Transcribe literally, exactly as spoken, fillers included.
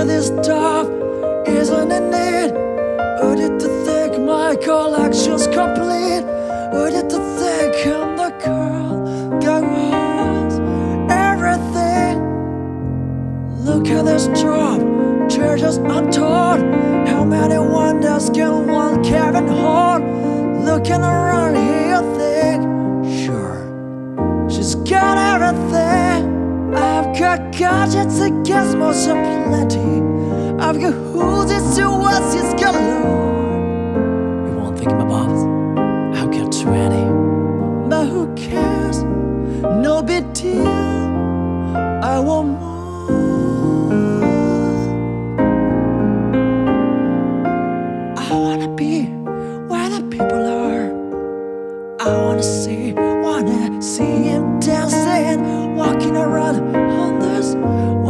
at this stuff, isn't it neat? Who did to think my collection's complete? Who did to think I'm the girl that wants everything? Look at this drop, treasures untold. How many wonders can one cabin hold? Looking around here, you think, sure, she's got everything. I've got gadgets and gizmos aplenty. I've got hoodies to what's his galore. You won't think my boss, I've got twenty. But who cares? No big deal. I want more. I wanna be where the people are. I wanna see, wanna see him dancing, walking around on this